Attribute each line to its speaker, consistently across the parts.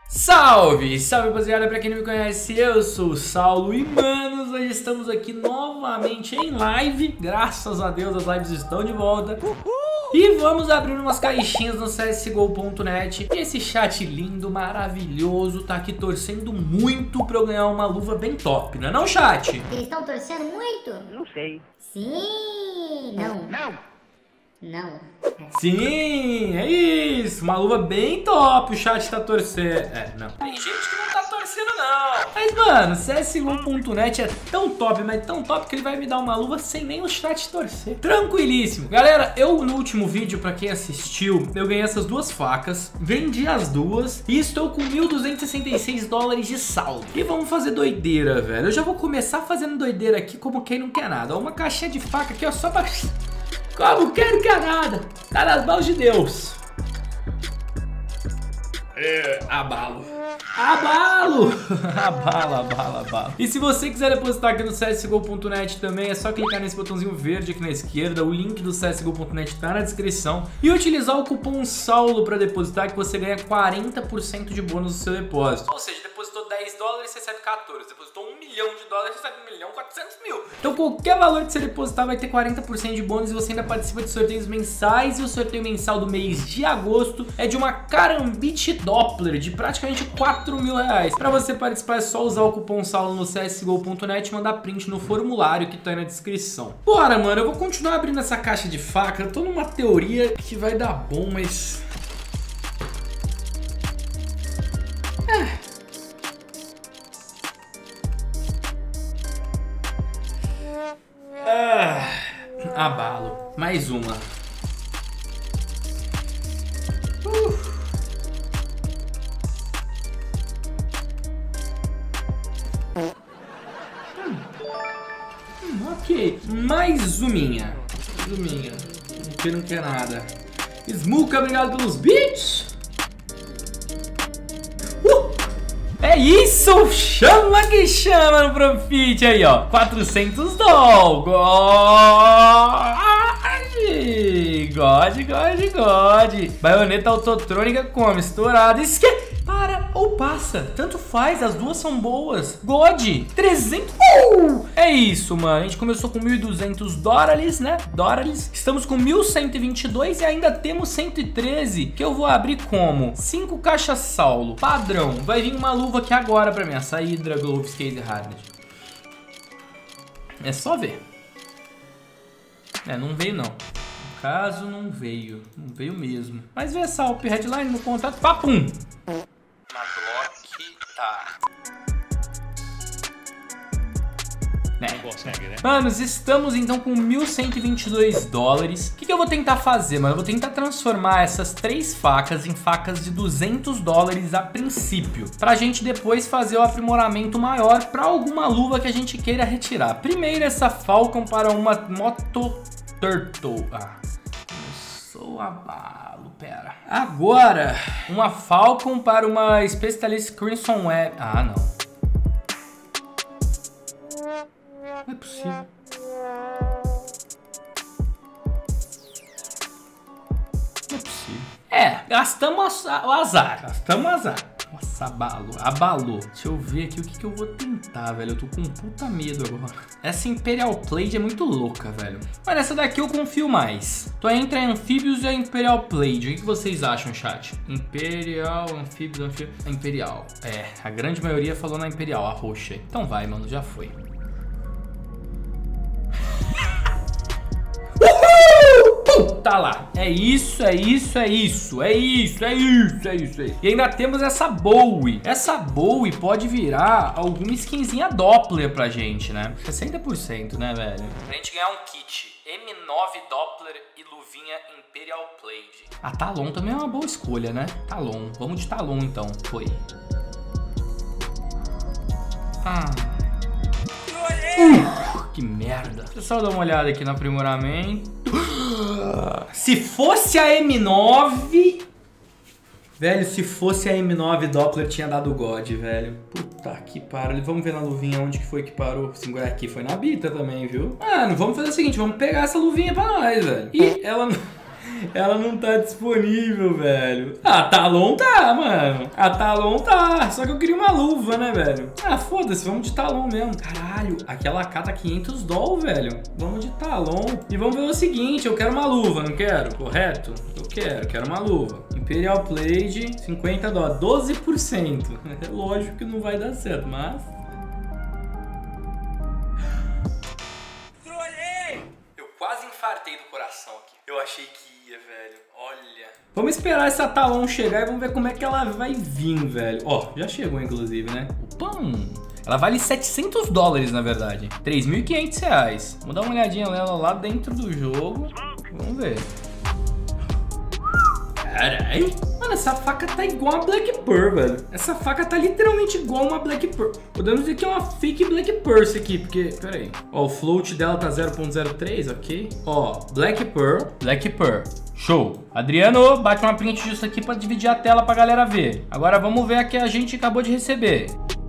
Speaker 1: Salve! Salve, rapaziada! Pra quem não me conhece, eu sou o Saulo e, manos, hoje estamos aqui novamente em live. Graças a Deus, as lives estão de volta. E vamos abrir umas caixinhas no CSGO.net. E esse chat lindo, maravilhoso, tá aqui torcendo muito pra eu ganhar uma luva bem top, não é não, chat?
Speaker 2: Eles estão torcendo muito?
Speaker 3: Não sei.
Speaker 2: Sim! Não.
Speaker 3: Não.
Speaker 2: Não.
Speaker 1: Sim, é isso. Uma luva bem top, o chat tá torcendo. Não. Tem gente que não tá torcendo, não. Mas, mano, CSGO.net é tão top, mas tão top que ele vai me dar uma luva sem nem o chat torcer. Tranquilíssimo. Galera, eu no último vídeo, pra quem assistiu, eu ganhei essas duas facas, vendi as duas e estou com $1.266 de saldo. E vamos fazer doideira, velho. Eu já vou começar fazendo doideira aqui como quem não quer nada. Ó, uma caixinha de faca aqui, ó, só pra... Como quero que é nada, tá nas mãos de Deus. Abalo. Abalo. Abalo. E se você quiser depositar aqui no CSGO.net também, é só clicar nesse botãozinho verde aqui na esquerda. O link do CSGO.net tá na descrição. E utilizar o cupom SAULO pra depositar, que você ganha 40% de bônus no seu depósito. Ou seja, depositou $10, você recebe 14. Depositou $1 milhão, você recebe $1.400.000. Então qualquer valor que você depositar vai ter 40% de bônus. E você ainda participa de sorteios mensais. E o sorteio mensal do mês de agosto é de uma Karambit Doppler de praticamente R$4.000. Pra você participar é só usar o cupom SAULO no CSGO.net e mandar print no formulário que tá aí na descrição. Bora, mano, eu vou continuar abrindo essa caixa de faca. Eu tô numa teoria que vai dar bom, mas... Abalo. Mais uma. Ok. Mais uminha. Porque não quer nada. Smuka, obrigado pelos beats. É isso! Chama que chama no Profit aí, ó. $400. God. Baioneta autotrônica como? Estourada. Isso que é... Para ou passa. Tanto faz, as duas são boas. God. 300. É isso, mano. A gente começou com $1.200, né? Estamos com 1.122 e ainda temos 113. Que eu vou abrir como? 5 caixas Saulo. Padrão. Vai vir uma luva aqui agora pra mim. Essa Hydra Glove Skate Hardened. É só ver. Não veio não. No caso, não veio. Não veio mesmo. Mas vê essa Alp Headline no contrato. Papum! Na Glock, tá.
Speaker 3: Não consegue, né?
Speaker 1: Manos, estamos então com $1.122. O que eu vou tentar fazer, mano? Eu vou tentar transformar essas 3 facas em facas de $200 a princípio, pra gente depois fazer o aprimoramento maior pra alguma luva que a gente queira retirar. Primeiro essa Falcon para uma Moto Turtle. Abalo, pera. Agora, uma Falcon para uma Specialist Crimson Web. Não. Não é possível. Não é possível. Gastamos o azar. Nossa, abalou. Deixa eu ver aqui o que eu vou tentar, velho. Eu tô com um puta medo agora. Essa Imperial Blade é muito louca, velho. Mas essa daqui eu confio mais. Tô entre a Amphibious e a Imperial Blade. O que vocês acham, chat? Imperial, Amphibious, Imperial. A grande maioria falou na Imperial, a roxa. Então vai, mano, já foi. Tá lá, é isso. E ainda temos essa Bowie. Essa Bowie pode virar alguma skinzinha Doppler pra gente, né? 60%, né, velho? Pra gente ganhar um kit M9 Doppler e luvinha Imperial Blade. Talon também é uma boa escolha, né? Talon, vamos de Talon então. Foi. Que merda. Deixa eu só dar uma olhada aqui no aprimoramento. Se fosse a M9... Velho, se fosse a M9 Doppler tinha dado God, velho. Puta que pariu. Vamos ver na luvinha onde que foi que parou. Segurar aqui, foi na Bita também, viu? Mano, vamos fazer o seguinte, vamos pegar essa luvinha pra nós, velho. E ela... Ela não tá disponível, velho. A Talon tá, mano. A Talon tá. Só que eu queria uma luva, né, velho? Ah, foda-se, vamos de Talon mesmo. Caralho, aquela AK tá 500 doll, velho. Vamos de Talon. E vamos ver o seguinte, eu quero uma luva, não quero? Correto? Eu quero uma luva. Imperial Blade, 50 doll, 12%. É lógico que não vai dar certo, mas... Eu quase infartei do coração aqui. Eu achei que ia, velho. Olha. Vamos esperar essa Talon chegar e vamos ver como é que ela vai vir, velho. Ó, já chegou, inclusive, né? Pão. Ela vale 700 dólares, na verdade. 3.500 reais. Vamos dar uma olhadinha nela lá dentro do jogo. Vamos ver. Carai. Mano, essa faca tá igual a Black Pearl, velho. Essa faca tá literalmente igual uma Black Pearl. Podemos dizer que é uma fake Black Pearl isso aqui, porque... Pera aí. Ó, o float dela tá 0.03, ok? Ó, Black Pearl. Show. Adriano, bate uma print disso aqui pra dividir a tela pra galera ver. Agora vamos ver a que a gente acabou de receber.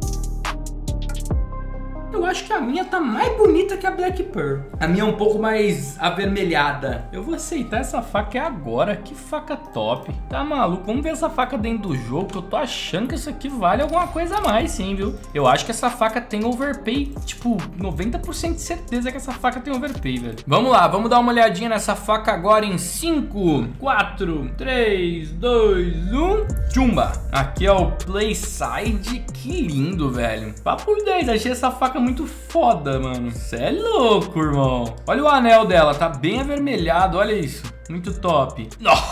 Speaker 1: Eu acho que a minha tá mais bonita que a Black Pearl. A minha é um pouco mais avermelhada. Eu vou aceitar essa faca agora. Que faca top. Tá maluco? Vamos ver essa faca dentro do jogo, que eu tô achando que isso aqui vale alguma coisa a mais, sim, viu? Eu acho que essa faca tem overpay. Tipo, 90% de certeza que essa faca tem overpay, velho. Vamos lá, vamos dar uma olhadinha nessa faca agora em 5, 4, 3, 2, 1. Tchumba. Aqui é o Playside. Que lindo, velho. Papo 10, achei essa faca muito foda, mano. Cê é louco, irmão. Olha o anel dela, tá bem avermelhado, olha isso. Muito top.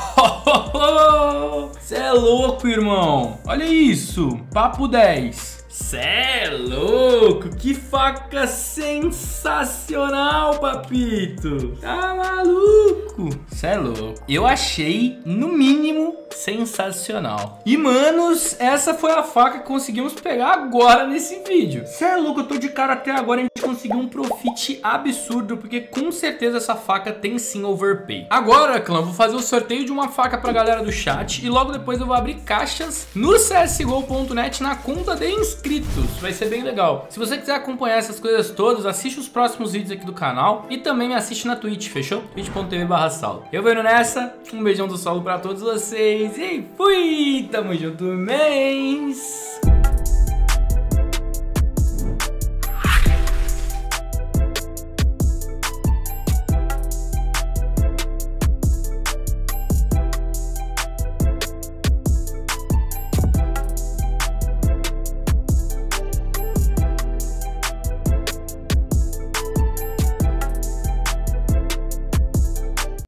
Speaker 1: Cê é louco, irmão. Olha isso. Papo 10. Cê é louco. Que faca sensacional, papito. Tá maluco. Cê é louco. Eu achei, no mínimo, sensacional. E, manos, essa foi a faca que conseguimos pegar agora nesse vídeo. Cê é louco, eu tô de cara até agora. A gente conseguiu um profit absurdo, porque com certeza essa faca tem sim overpay. Agora, clã, vou fazer o sorteio de uma faca pra galera do chat e logo depois eu vou abrir caixas no csgo.net na conta de inscritos. Vai ser bem legal. Se você quiser acompanhar essas coisas todas, assiste os próximos vídeos aqui do canal e também me assiste na Twitch, fechou? twitch.tv/saulo. Eu vou indo nessa, um beijão do Saulo pra todos vocês e fui! Tamo junto, mens!